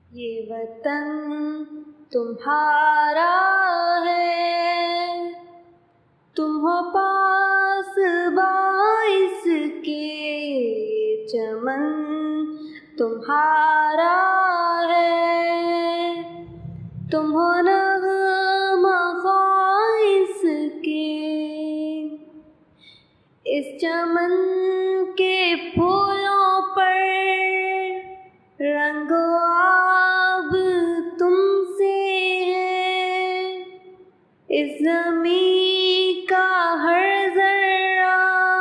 ये वतन तुम्हारा है, तुम हो पास बाइस के, चमन तुम्हारा है, तुम हो नग़्मा ख़ाइस के। इस चमन के फूलों पर रंगो आब तुमसे है, इस ज़मीं का हर ज़र्रा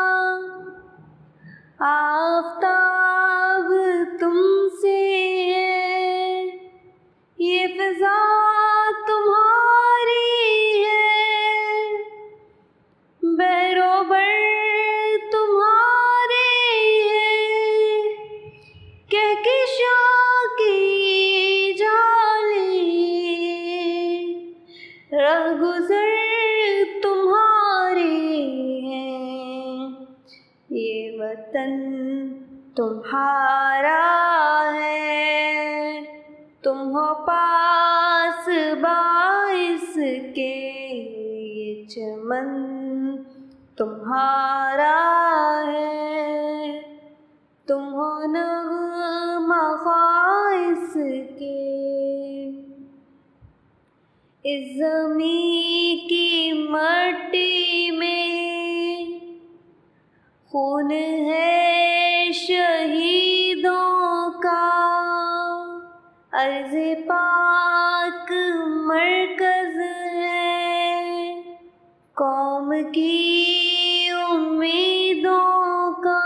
आफ़ताब तुमसे है, ये फ़िज़ा तुम्हारी है, बहरोबर तुम्हारे है, कहकशां की जाली रहगुज़र तुम्हारे हैं। ये वतन तुम्हारा है, तुम हो पास बाइस के, ये चमन तुम्हारा है, तुम हो नग़्मा ख़ाइस के। इस ज़मीं की मट्टी में खून है शहीदों का, अर्ज़ पाक मरकज़ है कौम की उम्मीदों का।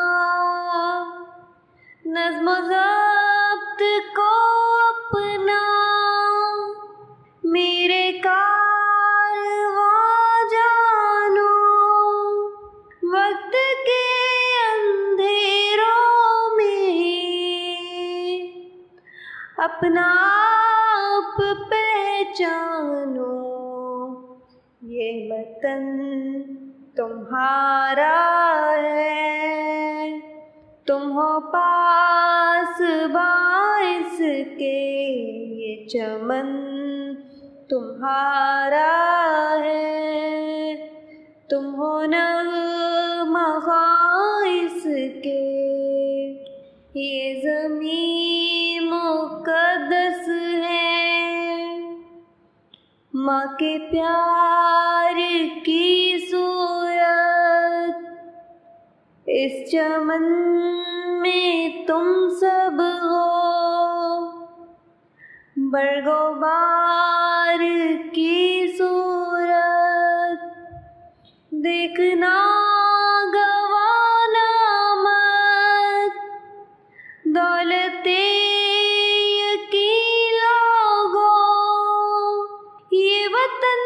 नज़्म ज़ब्त को अपना मेरे कारवां जानो, वक्त के अंधेरों में अपना आप पहचानो। ये वतन तुम्हारा है, तुम हो पास बाइस के, ये चमन तुम्हारा है, तुम हो नग़्मा ख़ाइस के। ये ज़मीं मुक़द्दस है, माँ के प्यार की सूरत, इस चमन में तुम सब हो, बरगोबार की सूरत, देखना गवाना मत, दौलते यकीन लोगो, ये वतन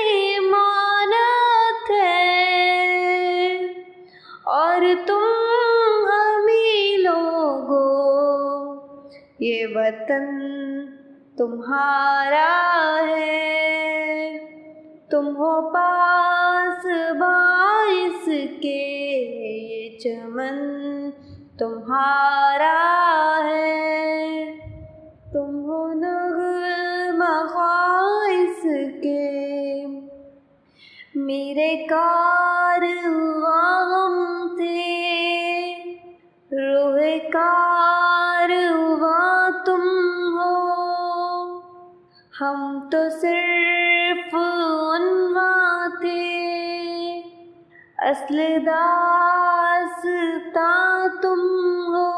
इमानत है और तुम हमी लोगो। ये वतन तुम्हारा है, तुम हो पास बाइस के, ये चमन तुम्हारा है, तुम हो नग़्मा ख़ाइस के। मेरे कारवां हम थे, रूहे कारवां तुम हो, हम तो सिर्फ उन्वां थे, अस्ल दास्तां तुम हो।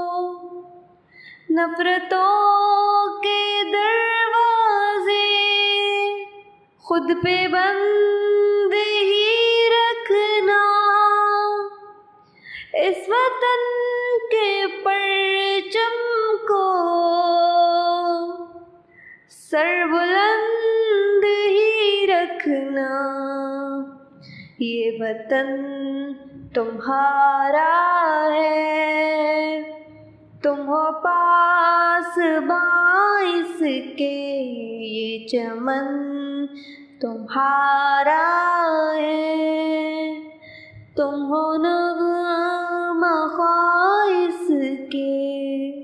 नफ़रतों के दरवाज़े खुद पे बंद ही रखना, इस वतन के परचम को सर बुलंद ही रखना। ये वतन तुम्हारा है, तुम हो पास बाइस के, ये चमन तुम्हारा है, तुम हो नग़्मा ख़ाइस के।